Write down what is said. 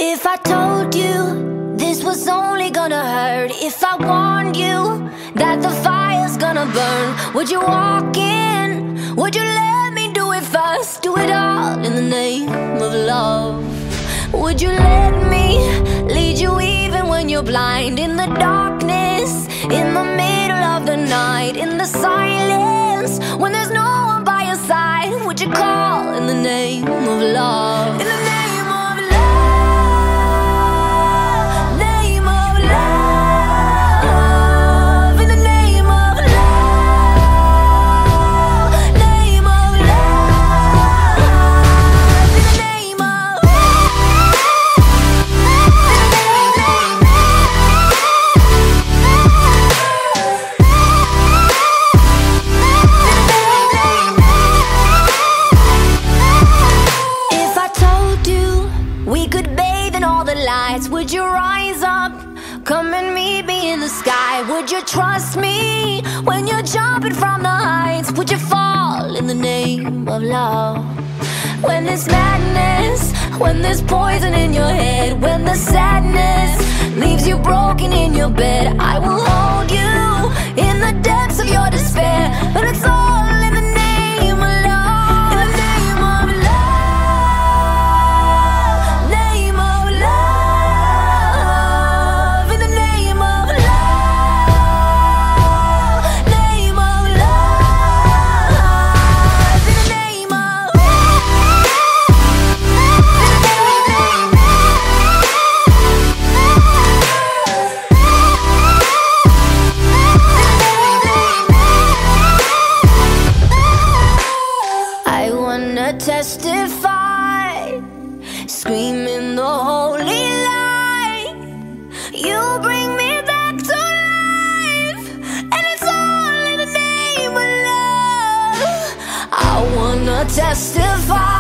If I told you this was only gonna hurt, if I warned you that the fire's gonna burn, would you walk in? Would you let me do it first? Do it all in the name of love. Would you let me lead you even when you're blind? In the darkness, in the middle of the night, in the silence, when there's no one by your side, would you call in the name of love? In the name of love, name of love, in the name of love, name of love, in the name of would you rise up, come and meet me in the sky? Would you trust me when you're jumping from the heights? Would you fall in the name of love? When there's madness, when there's poison in your head, when the sadness leaves you broken in your bed, I will hold you in the depths of your despair. But it's all in the name of love. In the name of love, name of love. Testify, screaming the holy light. You bring me back to life, and it's all in the name of love. I wanna testify.